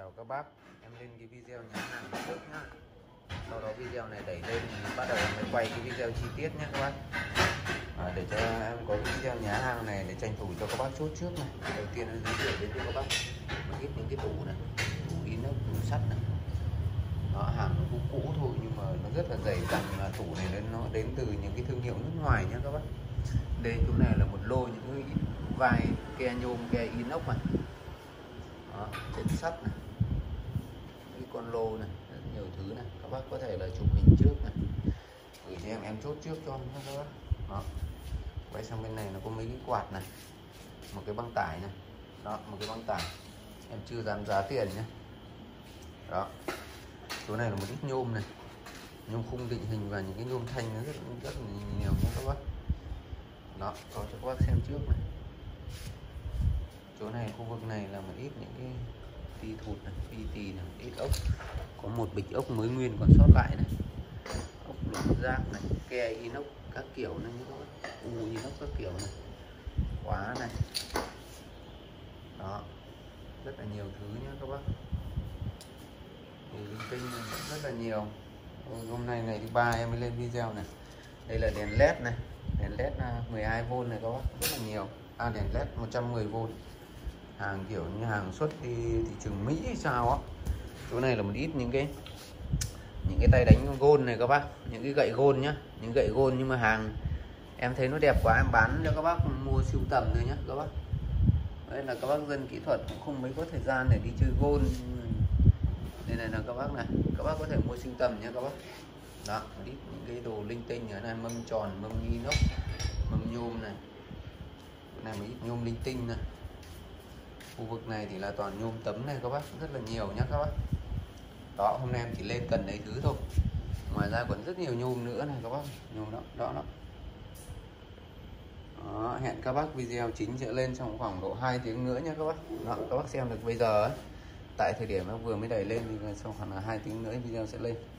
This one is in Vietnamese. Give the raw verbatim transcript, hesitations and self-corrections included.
Chào các bác, em lên cái video nhá hàng trước nhá. Sau đó video này đẩy lên thì bắt đầu mới quay cái video chi tiết nhé các bác. À, để cho em có cái video nhá hàng này để tranh thủ cho các bác chốt trước này. Đầu tiên em giới thiệu đến cho các bác một ít những cái tủ này, tủ inox, tủ sắt này. Nó hàng nó cũ cũ thôi nhưng mà nó rất là dày dặn, là tủ này nó đến từ những cái thương hiệu nước ngoài nhé các bác. Đây chỗ này là một lô những cái vai ke nhôm, ke inox này. Đó, trên sắt này, cái con lô này, rất nhiều thứ này, các bác có thể là chụp hình trước này, gửi cho em em chốt trước cho các bác. Đó, quay sang bên này nó có mấy cái quạt này, một cái băng tải này, đó, một cái băng tải, em chưa dám giá tiền nhé. Đó, chỗ này là một ít nhôm này, nhôm khung định hình và những cái nhôm thanh nó rất rất là nhiều nha các bác. Đó, có cho các bác xem trước này. Chỗ này, khu vực này là một ít những cái ti thụt này, ti tì này, ít ốc, có một bịch ốc mới nguyên còn sót lại này, ốc lục giác này, ke inox các kiểu này, u inox các kiểu này, khóa này. Đó, rất là nhiều thứ nhé các bác, thì linh tinh rất là nhiều. Hôm nay ngày thứ ba em mới lên video này. Đây là đèn led này, đèn led mười hai vôn này các bác, rất là nhiều. À, đèn led một trăm mười vôn, hàng kiểu như hàng xuất đi thị trường Mỹ hay sao á. Chỗ này là một ít những cái những cái tay đánh gôn này các bác, những cái gậy gôn nhá, những gậy gôn nhưng mà hàng em thấy nó đẹp quá em bán cho các bác mua sưu tầm thôi nhá các bác. Đây là các bác dân kỹ thuật cũng không mấy có thời gian để đi chơi gôn. Đây này là các bác này, các bác có thể mua sưu tầm nhá các bác. Đó, một ít những cái đồ linh tinh ở này, mâm tròn, mâm inox, mâm nhôm này, cái này một ít nhôm linh tinh này. Khu vực này thì là toàn nhôm tấm này các bác, rất là nhiều nhá các bác. Đó, hôm nay em chỉ lên cần lấy thứ thôi, ngoài ra còn rất nhiều nhôm nữa này các bác, nhôm đó, đó, đó. Đó, hẹn các bác video chính sẽ lên trong khoảng độ hai tiếng nữa nha các bác. Đó, các bác xem được bây giờ ấy, tại thời điểm em vừa mới đẩy lên thì trong khoảng là hai tiếng nữa video sẽ lên.